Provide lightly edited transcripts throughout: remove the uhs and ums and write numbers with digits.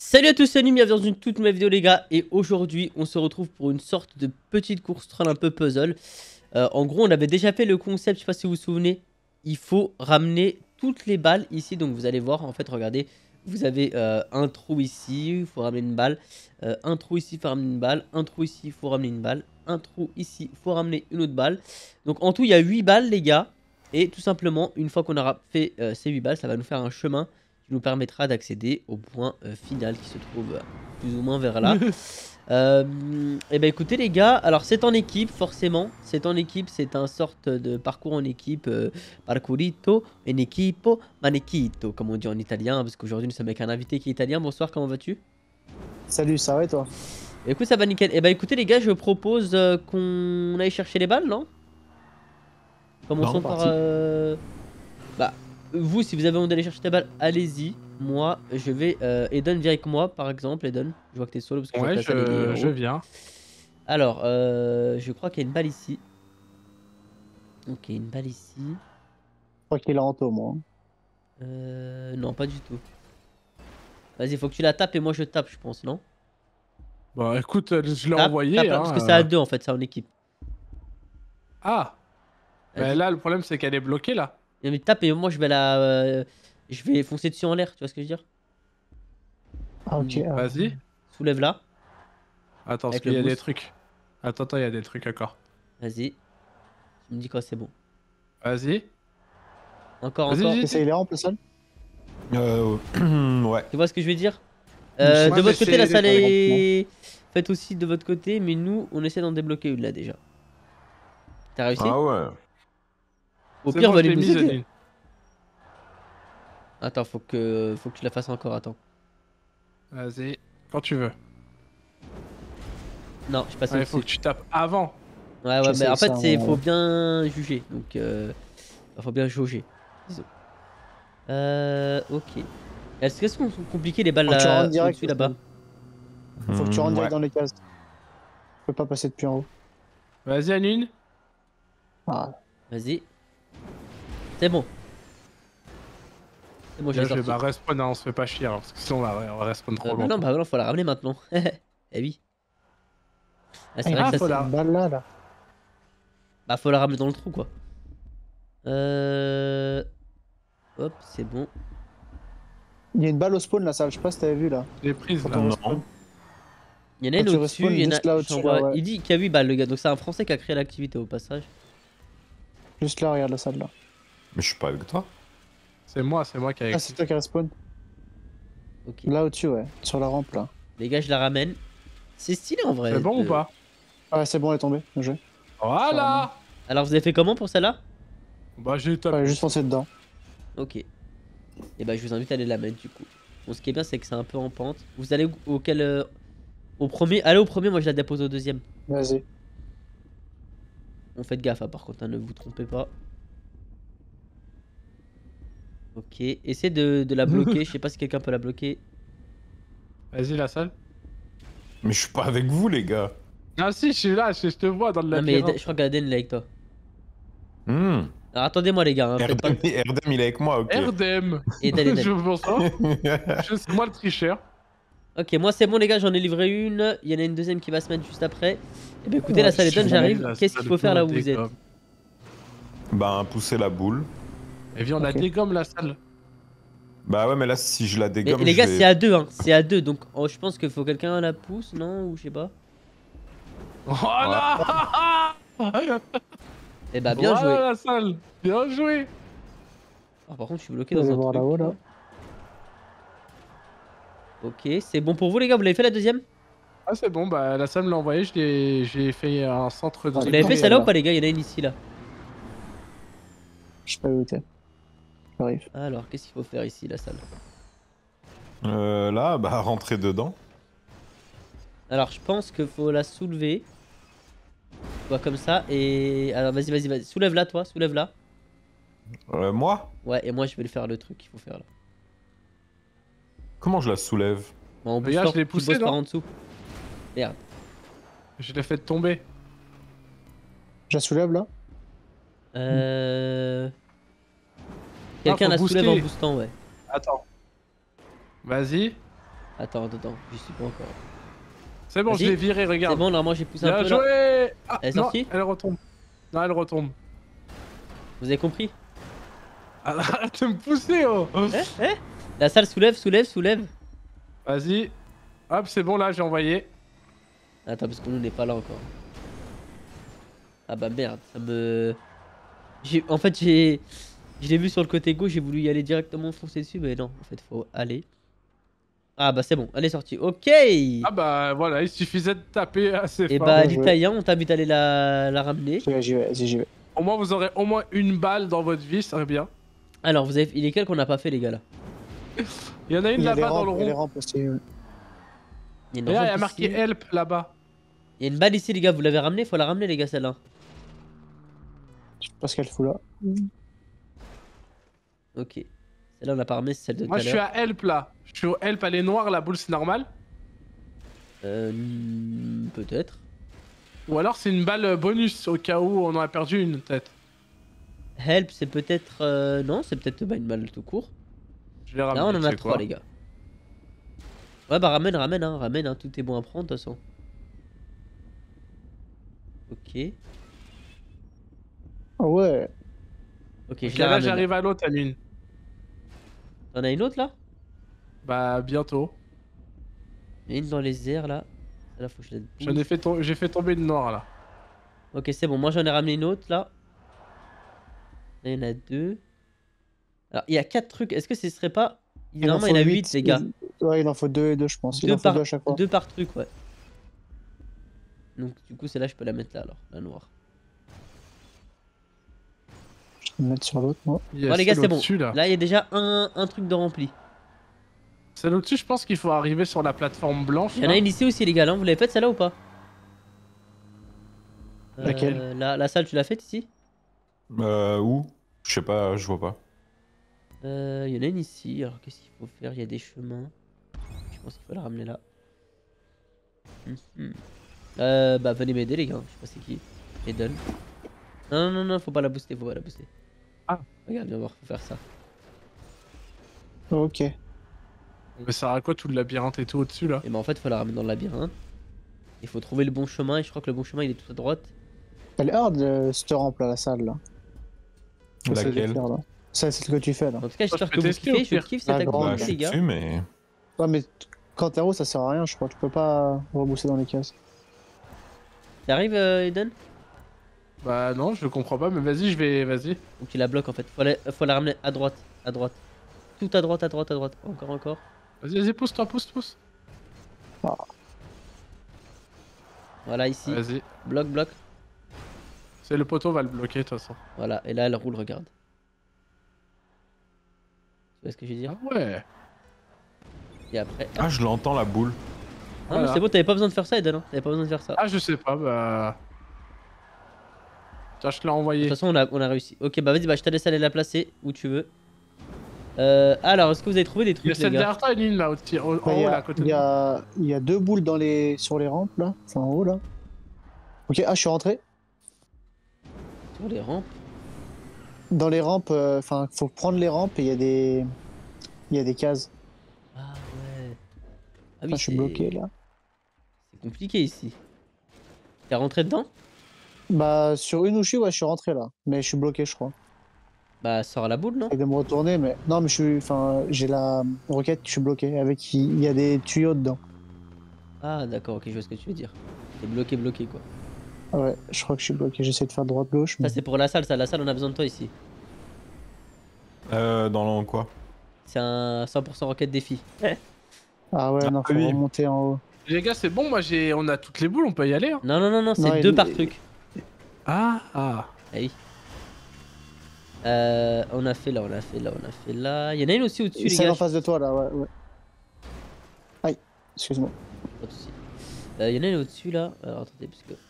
Salut à tous, salut, bienvenue dans une toute nouvelle vidéo les gars. Et aujourd'hui on se retrouve pour une sorte de petite course troll un peu puzzle. En gros on avait déjà fait le concept, je sais pas si vous vous souvenez. Il faut ramener toutes les balles ici, donc vous allez voir en fait, regardez. Vous avez un trou ici, il faut ramener une balle. Un trou ici, il faut ramener une balle. Un trou ici, il faut ramener une balle. Un trou ici, il faut ramener une autre balle. Donc en tout il y a 8 balles les gars. Et tout simplement une fois qu'on aura fait ces 8 balles, ça va nous faire un chemin qui nous permettra d'accéder au point final qui se trouve plus ou moins vers là. Et ben écoutez les gars, alors c'est en équipe forcément, c'est en équipe, c'est un sorte de parcours en équipe, parcourito, en equipo, manechito, comme on dit en italien, parce qu'aujourd'hui nous sommes avec un invité qui est italien. Bonsoir, comment vas-tu? Salut, ça va et toi? Écoute, ça va nickel. Et ben écoutez les gars, je propose qu'on aille chercher les balles, non? Commençons par... Bah, vous, si vous avez envie d'aller chercher ta balle, allez-y. Moi, je vais... Eden, viens avec moi, par exemple. Eden, je vois que t'es solo parce que ouais, je viens. Alors, je crois qu'il y a une balle ici. Ok, une balle ici. Je crois qu'il est en taux, moi. Non, pas du tout. Vas-y, faut que tu la tapes et moi je tape, je pense, non? Bah écoute, je l'ai Tape, envoyé. tape, Hein, parce que c'est à deux en fait, c'est en équipe. Ah, bah, là le problème c'est qu'elle est bloquée là. Non, mais tape et moi je vais la... je vais foncer dessus en l'air, tu vois ce que je veux dire? Ah, ok. Vas-y. Soulève là. Attends, parce Avec qu'il le y a des boost. trucs. Attends, il y a des trucs encore. Vas-y. Tu me dis quand c'est bon. Vas-y. Encore, Vas-y, encore. vas-y. Ça, il est rempli, seul? Ouais. Tu vois ce que je veux dire? Ouais, de votre côté, la salle des- est... Faites aussi de votre côté, mais nous, on essaie d'en débloquer une là déjà. T'as réussi? Ah ouais. Au C'est pire, bon, va je aller l'ai nous mise, aider. Adeline. Attends, faut que tu la fasses encore, attends. Vas-y, quand tu veux. Non, je suis passé Ouais, faut que au-dessus. tu tapes avant. Ouais, ouais, Je mais sais en que fait, ça, c'est ouais. faut bien juger. Donc, faut bien jauger. Disons. Ok. Est-ce qu'on sont compliquées les balles Faut que tu là, rentres direct. au-dessus là-bas? Faut que tu rentres direct Ouais. dans les cases. Je peux pas passer depuis en haut. Vas-y, Adeline. Ah, Vas-y. C'est bon. C'est bon, je Bien l'ai joué, sorti. bah respawn, hein, on se fait pas chier, hein, parce que sinon on va respawn trop longtemps. Non, bah non, faut la ramener maintenant. Eh oui. Ah, c'est il vrai y a que ça faut c'est... la- une balle là. Bah faut la ramener dans le trou quoi. Hop, c'est bon. Il y a une balle au spawn, la salle. Je sais pas si t'avais vu là. Je l'ai prise Quand là. on Non. respawn. Il y en a Quand une tu au-dessus, respawns il y en a... juste là j'en au-dessus, vois- là, ouais. Il dit qu'il y a 8 balles le gars, donc c'est un français qui a créé l'activité au passage. Juste là, regarde la salle là. Mais je suis pas avec toi. C'est moi qui ai Ah, c'est toi qui respawn. Ok. Là au-dessus, ouais. Sur la rampe là. Les gars, je la ramène. C'est stylé en vrai. C'est bon ou pas? Ouais, c'est bon, elle est tombée. Bien joué. Voilà. Alors vous avez fait comment pour celle-là? Bah j'ai tapé. Ouais, juste foncé dedans. Ok. Et bah je vous invite à aller la mettre du coup. Bon, ce qui est bien c'est que c'est un peu en pente. Vous allez auquel au premier? Allez au premier, moi je la dépose au deuxième. Vas-y. On fait gaffe hein, par contre, hein, ne vous trompez pas. Ok, essayez de la bloquer. Je sais pas si quelqu'un peut la bloquer. Vas-y, la salle. Mais je suis pas avec vous, les gars. Ah si, je suis là, je te vois dans le Non mais labyrinthe. je crois qu'Aden est avec toi. Hmm. Alors attendez-moi les gars, hein, faites pas... Erdem, il est avec moi, ok. Erdem. Eden. Je bonsoir. C'est moi le tricheur. Ok, moi c'est bon les gars, j'en ai livré une. Il y en a une deuxième qui va se mettre juste après. Et bah écoutez, Ouais, la salle est je suis done, dans j'arrive. La Qu'est-ce qu'il salle faut faire là où pour vous êtes? dégomme. Ben, pousser la boule. Et viens, on la Ok. dégomme la salle. Bah ouais, mais là, si je la Mais dégomme, les je gars, vais- c'est à deux, hein. C'est à deux, donc oh, je pense qu'il faut quelqu'un la pousse, non? Ou je sais pas. Voilà. Eh bah bien Voilà joué. la salle. Bien joué. Oh, par contre, je suis bloqué Je dans vais un voir truc. là-haut là. Ok, c'est bon pour vous les gars, vous l'avez fait la deuxième? Ah c'est bon, bah la salle me l'a envoyé, j'ai fait un centre de... Ah, Vous l'avez fait oui, celle-là alors. ou pas les gars? Il y en a une ici là. Je sais pas où t'es. J'arrive. Alors, qu'est-ce qu'il faut faire ici la salle? Là, bah, rentrer dedans. Alors, je pense qu'il faut la soulever. Toi comme ça et... Alors vas-y. Soulève-la toi, soulève-la. Moi? Ouais, et moi je vais le faire le truc qu'il faut faire là. Comment je la soulève? Bon, on booste Regarde, fort, je l'ai tu poussé, bosses par non en dessous. Merde. Je l'ai fait tomber. Je la soulève là. Quelqu'un faut la soulève en booster. boostant, ouais. Attends. Vas-y. Attends, j'y suis pas encore. C'est bon, je Vas-y. l'ai viré, C'est regarde. bon, normalement j'ai poussé un Bien peu là. joué. Ah, Elle est non, sortie? elle retombe. Non, elle retombe. Vous avez compris? Arrête de me pousser, oh. Eh? La salle soulève. Vas-y. Hop, c'est bon, là, j'ai envoyé. Attends, parce que nous on n'est pas là encore. Ah bah merde, ça me... En fait, je l'ai vu sur le côté gauche, j'ai voulu y aller directement foncer dessus, mais non, en fait, faut aller. Ah bah c'est bon, elle est sortie. Ok. Ah bah voilà, il suffisait de taper assez Et fort. bah Bien joué. Litaïen, on t'invite à aller la ramener. J'y vais, vas-y, j'y vais. Au moins, vous aurez au moins une balle dans votre vie, ça serait bien. Alors, il est quel qu'on n'a pas fait, les gars là? Il y en a une Il y a les là-bas dans le rampes, il y a les rond. rampes aussi. Il y a Et une là, il y a rampe marqué ici. help là-bas. Il y a une balle ici, les gars, vous l'avez ramenée? Faut la ramener, les gars, celle-là. Je sais pas ce qu'elle fout là. Ok. Celle-là, on l'a pas ramenée, c'est celle de tout Moi, à je suis l'heure. à help là. Je suis au help, elle est noire, la boule, c'est normal. Peut-être. Ou alors, c'est une balle bonus au cas où on en a perdu une, peut-être. Help, c'est peut-être. Non, c'est peut-être bah, une balle tout court. Je vais ramener. Là, on en tu a sais 3, quoi. les gars. Ouais, bah ramène, hein, tout est bon à prendre, de toute façon. Ok. Ah ouais. Ok, Ok, je la là, ramène. j'arrive à l'autre, Aline. T'en as une autre, là? Bah, bientôt. Il y en a une dans les airs, là. Là, faut que je la J'en pousse. ai fait j'ai fait tomber une noire là. Ok, c'est bon, moi j'en ai ramené une autre, là. Là, il y en a 2. Alors, il y a 4 trucs. Est-ce que ce serait pas... Normalement, il y en a 8, les gars. Ouais, il en faut 2 et 2, je pense. Il en faut 2 à chaque fois. 2 par truc, ouais. Donc, du coup, celle-là, je peux la mettre là, alors. La noire. Je vais me mettre sur l'autre, moi. Il y a Bon, les gars, celle c'est bon. au-dessus, là. Là, il y a déjà un truc de rempli. Celle au-dessus, je pense qu'il faut arriver sur la plateforme blanche. Il y en a là. une ici aussi, les gars. Là, vous l'avez faite, celle-là, ou pas? Laquelle? La salle, tu l'as faite ici? Où? Je sais pas, je vois pas. Il y en a une ici. Alors, qu'est-ce qu'il faut faire? Il y a des chemins. Je pense qu'il faut la ramener là. Bah, venez m'aider, les gars. Je sais pas c'est qui. Eden. Non, faut pas la booster, faut pas la booster. Ah. Regarde, viens voir, faut faire ça. Ok. Mais ça sert à quoi tout le labyrinthe et tout au-dessus là? Et bah, en fait, faut la ramener dans le labyrinthe. Il faut trouver le bon chemin. Et je crois que le bon chemin, il est tout à droite. Elle est hard, cette rampe là, la salle là. Essaye de Laquelle? faire, là. Ça, c'est ce que tu fais là. En tout cas, j'espère je que peux vous tester, au kiffez. Je pire. kiffe Ah, cette grand, Bah, activité, je suis les gars. dessus, mais. Ouais, mais quand t'es en haut, ça sert à rien, je crois. Tu peux pas rebooster dans les cases. T'arrives, Eden? Bah non, je comprends pas, mais vas-y, je vais. Vas-y. Donc tu la bloques en fait. Faut la ramener à droite. À droite. Tout à droite, à droite, à droite. Encore. Vas-y, pousse-toi, pousse. Voilà, ici. Vas-y. Bloc. C'est le poteau va le bloquer de toute façon. Voilà, et là elle roule, regarde. Tu vois ce que je veux dire? Ah ouais. Et après. Ah, je l'entends la boule. Ah, mais voilà. c'est bon, t'avais pas besoin de faire ça, Eden. Hein. T'avais pas besoin de faire ça. Ah, je sais pas, bah. Tiens, je te l'ai De envoyé. toute façon, on a réussi. Ok, bah vas-y, bah je te laisse aller la placer où tu veux. Alors, est-ce que vous avez trouvé des Il y a trucs, les celle gars? derrière toi, une là, en Bah, haut là, à côté de moi. il y a 2 boules sur les rampes là. Enfin en haut là. Ok, ah, je suis rentré. Sur les rampes. Dans les rampes, enfin, faut prendre les rampes et il y a des cases. Ah ouais. Ah Enfin, je suis bloqué là. C'est compliqué ici. T'es rentré dedans? Bah, sur une ouchie, ouais, je suis rentré là. Mais je suis bloqué, je crois. Bah, sors la boule, non? J'essaie de me retourner, mais. Non, mais j'ai la roquette, je suis bloqué. Il y a des tuyaux dedans. Ah, d'accord, ok, je vois ce que tu veux dire. T'es bloqué, quoi. Ah ouais, je crois que je suis bloqué. J'essaie de faire droite-gauche. Ça, c'est pour la salle, ça. La salle, on a besoin de toi ici. Dans quoi? C'est un 100% roquette défi. Ah ouais, non, faut oui. remonter en haut. Les gars, c'est bon, moi on a toutes les boules, on peut y aller. Hein. Non, c'est Non, 2 par truc. Ah. Oui. On a fait là. Il y en a une aussi au-dessus, les Celle gars. en face de toi là, ouais. Aïe, excuse-moi. Pas de soucis. Il y en a une au-dessus là. Alors attendez, parce que.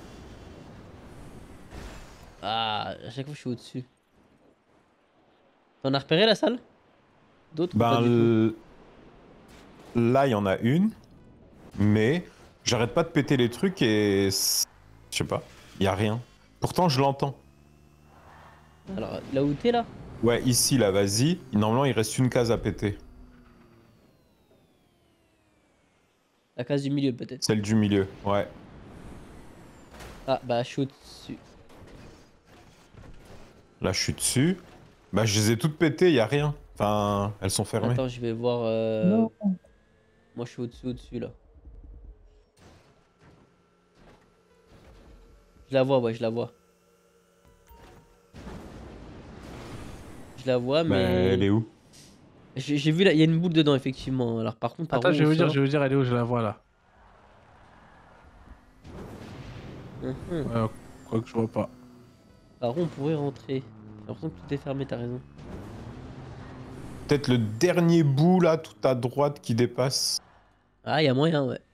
Ah, à chaque fois je suis au-dessus. T'en as repéré la salle? D'autres ou pas du tout Là, il y en a une, mais j'arrête pas de péter les trucs et. Je sais pas, il y a rien. Pourtant, je l'entends. Alors là où t'es là? Ouais, ici, là, vas-y. Normalement, il reste une case à péter. La case du milieu peut-être. Celle du milieu, ouais. Ah bah je suis au-dessus. Là, je suis dessus. Bah, je les ai toutes pétées, y a rien. Enfin, elles sont fermées. Attends, je vais voir. Non. Moi je suis au-dessus là. Je la vois, ouais, je la vois. Je la vois, Bah, mais. elle est où? J'ai vu là, il y a une boule dedans effectivement. Alors par contre, par Attends, où je vais on vous dire, sort? je vais vous dire, elle est où, je la vois là. Mhm. Ouais, quoi que je vois pas. Par où on pourrait rentrer? J'ai l'impression que tout est fermé, t'as raison. Peut-être le dernier bout là, tout à droite qui dépasse. Ah, il y a moyen, ouais.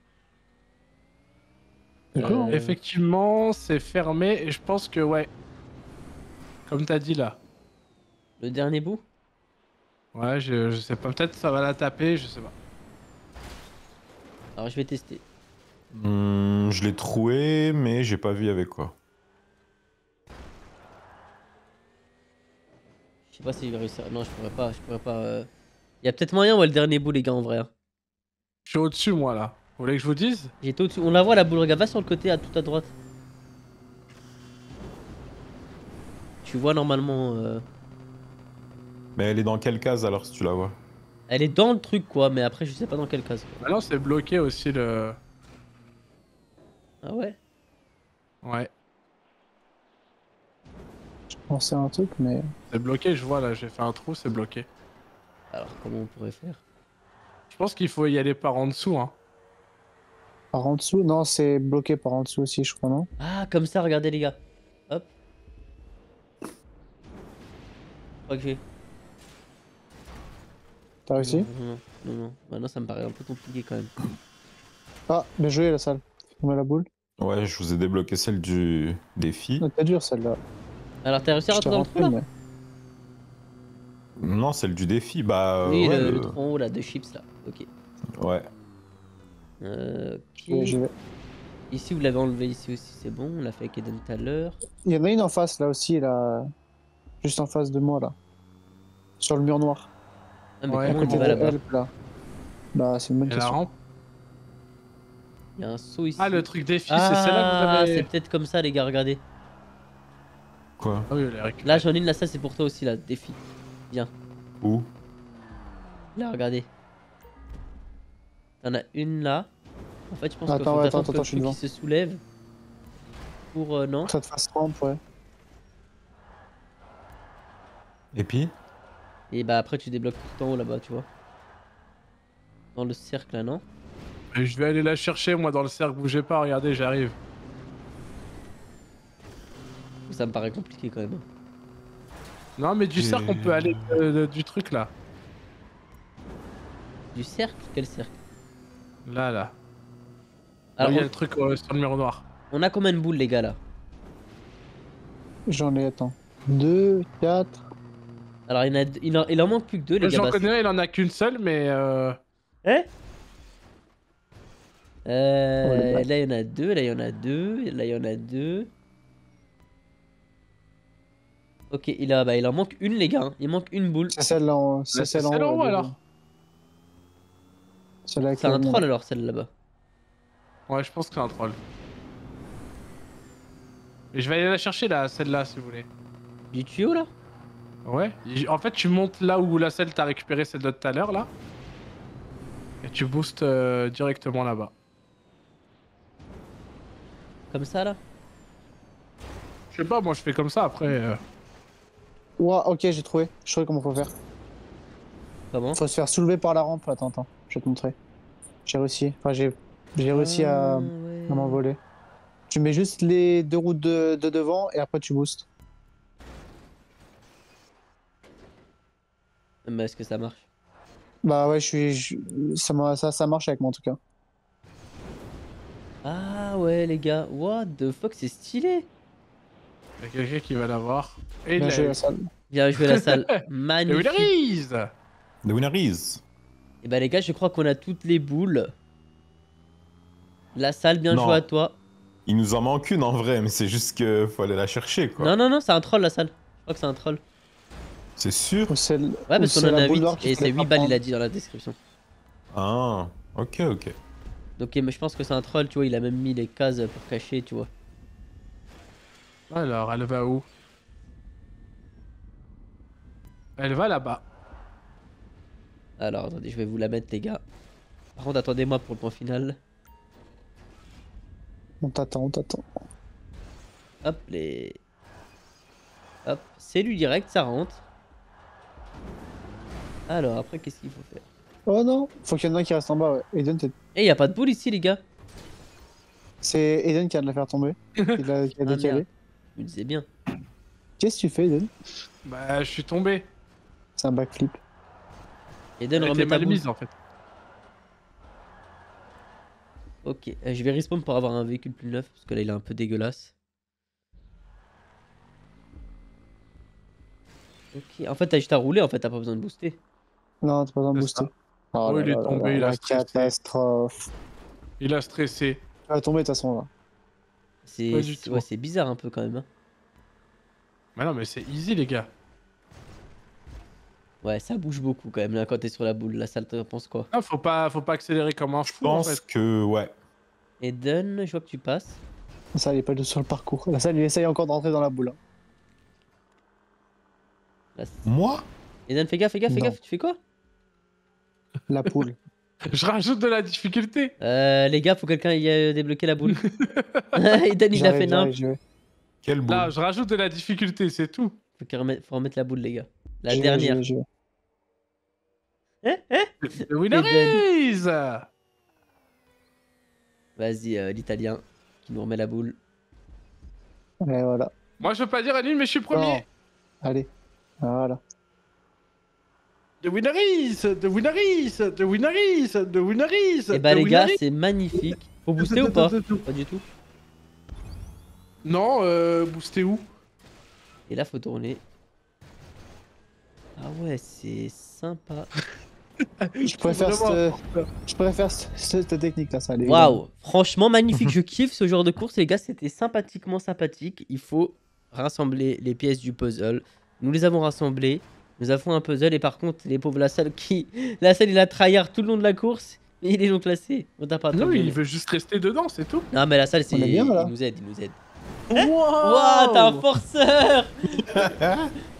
D'accord. Effectivement, c'est fermé et je pense que ouais. Comme t'as dit là. Le dernier bout? Ouais, je sais pas, peut-être ça va la taper, je sais pas. Alors je vais tester. Je l'ai troué, mais j'ai pas vu avec quoi. Je sais pas si je vais réussir. Non, je pourrais pas. Je pourrais pas. Il y a peut-être moyen, ouais, le dernier bout, les gars, en vrai. Hein. Je suis au-dessus moi là. Vous voulez que je vous dise? J'étais au-dessus. On la voit la boule, regarde, va sur le côté, à tout à droite. Tu vois normalement. Mais elle est dans quelle case alors si tu la vois? Elle est dans le truc, quoi, mais après, je sais pas dans quelle case. Quoi. Ah non, c'est bloqué aussi le. Ah ouais? Ouais. Je pensais à un truc, mais. C'est bloqué, je vois là, j'ai fait un trou, c'est bloqué. Alors, comment on pourrait faire? Je pense qu'il faut y aller par en dessous, hein. Par en dessous? Non, c'est bloqué par en dessous aussi, je crois, non? Ah, comme ça, regardez, les gars. Hop. Je crois que j'ai. T'as réussi? Non. Maintenant, ça me paraît un peu compliqué quand même. Ah, bien joué la salle. Fais-moi la boule. Ouais, je vous ai débloqué celle du défi. Ah, t'es dur celle-là. Alors, t'as réussi à Je t'ai rentrer dans le trou rentré, là? mais. Non, celle du défi, bah Oui, ouais. le trou en haut là, de chips là. Ok. Ouais. Ok. J'y vais. Ici, vous l'avez enlevé ici aussi, c'est bon. On l'a fait avec Eden tout à l'heure. Il y en a une en face là aussi, là. Juste en face de moi là. Sur le mur noir. Ah, mais Ouais, comment À on côté y va de là-bas? Help là. Bah, c'est une bonne Et la question. rampe. Il y a un saut ici. Ah, le truc défi, c'est celle-là que vous c'est avez. peut-être comme ça, les gars, regardez. Quoi? Ah oui, elle est récupérée. Là, j'en ai une là, ça c'est pour toi aussi, là, défi. Viens, Où? là, regardez. T'en as une là. En fait, je pense qu'il Attends, faut ouais, attendre que attends, le je suis truc devant. il se soulève. Pour. Non. Que ça te fasse rampe, ouais. Et puis? Et bah après, tu débloques tout en haut là-bas, tu vois. Dans le cercle là, non? Et je vais aller la chercher, moi, dans le cercle, bougez pas, regardez, j'arrive. Ça me paraît compliqué quand même. Non, mais du cercle, on peut aller du truc là. Du cercle? Quel cercle? Là, là. Alors, Il y a le truc sur le mur noir. on a combien de boules, les gars là? J'en ai, attends. 2, 4. Alors, il en manque plus que deux, les gars. J'en bah, connais un, il en a qu'une seule, mais. Hein? Oh, le bac. Là il y en a deux, là il y en a deux, là il y en a deux. Ok, il en manque une les gars, hein. Il manque une boule. C'est celle-là en, c'est celle en celle en haut ouais, alors. Celle avec C'est le un monde. troll alors celle là-bas. Ouais, je pense que c'est un troll. Et je vais aller la chercher là, celle-là, si vous voulez. Du tuyau là? Ouais. En fait, tu montes là où la selle t'as récupéré celle de tout à l'heure là. Et tu boostes directement là-bas. Comme ça là? Je sais pas, moi je fais comme ça après. Ouah, ok, j'ai trouvé. Je sais comment faut faire. Comment? Faut se faire soulever par la rampe. Attends, je vais te montrer. J'ai réussi. Enfin, j'ai réussi à ouais. m'envoler. Tu mets juste les deux roues de devant et après tu boostes. Mais est-ce que ça marche? Bah ouais, ça marche avec moi en tout cas. Ah ouais les gars, what the fuck, c'est stylé! Il y a quelqu'un qui va l'avoir. Et Bien il joué a la salle. Bien joué la salle, The magnifique! winner is The winner is. Et bah les gars, je crois qu'on a toutes les boules. La salle, bien Non. joué à toi. Il nous en manque une en vrai, mais c'est juste que faut aller la chercher quoi. Non, c'est un troll la salle. Je crois que c'est un troll. C'est sûr? Ou celle, Ouais, ou parce qu'on c'est en la a boule 8 noire qu'il et c'est fallait 8 pas balles, il prendre. a dit dans la description. Ah, ok. Donc mais je pense que c'est un troll, tu vois, il a même mis les cases pour cacher, tu vois. Alors, elle va où? Elle va là-bas. Alors attendez, je vais vous la mettre les gars. Par contre attendez-moi pour le point final. On t'attend, on t'attend. Hop les... Hop, c'est lui direct, ça rentre. Alors après qu'est-ce qu'il faut faire? Oh non, faut qu'il y en ait un qui reste en bas, ouais. Eden, Eh y a pas de boule ici les gars. c'est Eden qui a de la faire tomber. Qui a Ah, décalé. merde. Je me disais bien. Qu'est-ce que tu fais, Eden? Bah, je suis tombé. C'est un backflip. Eden Elle remet était ta mal boule. mise en fait. Ok, je vais respawn pour avoir un véhicule plus neuf parce que là il est un peu dégueulasse. Ok, en fait t'as juste à rouler, en fait t'as pas besoin de booster. Non, t'as pas besoin de C'est booster. ça. Oh, Oh, il est tombé, il a la stressé. catastrophe. Il a stressé. Tu vas tomber de toute façon là. C'est Pas du tout. ouais, c'est bizarre un peu quand même. Hein. Mais non, mais c'est easy, les gars. Ouais, ça bouge beaucoup quand même là quand t'es sur la boule. La salle, t'en penses quoi? Ah, faut pas accélérer comme un Je fou en pense fait. que, ouais. Eden, je vois que tu passes. Ça, il est pas sur le parcours. Là, ça, il essaye encore de rentrer dans la boule. Hein. Là, Moi? Eden, fais gaffe, fais gaffe, fais Non. gaffe. Tu fais quoi? La poule. Je rajoute de la difficulté. Les gars, faut que quelqu'un y ait débloqué la boule. Eden, il a fait nimp. Quelle boule? Là, je rajoute de la difficulté, c'est tout. Faut remettre la boule, les gars. La J'y vais, dernière. j'y vais. The winner is... Vas-y, l'italien qui nous remet la boule. Et voilà. Moi, je veux pas dire à nul, mais je suis premier. Non. Allez. Voilà. The winner is... The winner is... The winner is... The winner is... Et bah, the les gars, winner is- c'est magnifique. Faut booster ou pas? Pas du tout. Non, booster où? Et là, faut tourner. Ah ouais, c'est sympa. Je préfère Vraiment. cette technique là, ça allait. Waouh, franchement magnifique. Je kiffe ce genre de course, les gars. C'était sympathiquement sympathique. Il faut rassembler les pièces du puzzle. Nous les avons rassemblées. Nous avons un puzzle. Et par contre, les pauvres, la salle, il a tryhard tout le long de la course. Et il est non classé. On t'a pas Non, attendu. il veut juste rester dedans, c'est tout. Non, mais la salle, c'est. On est bien, là. Il nous aide, il nous aide. Wow, Waouh, t'es un forceur.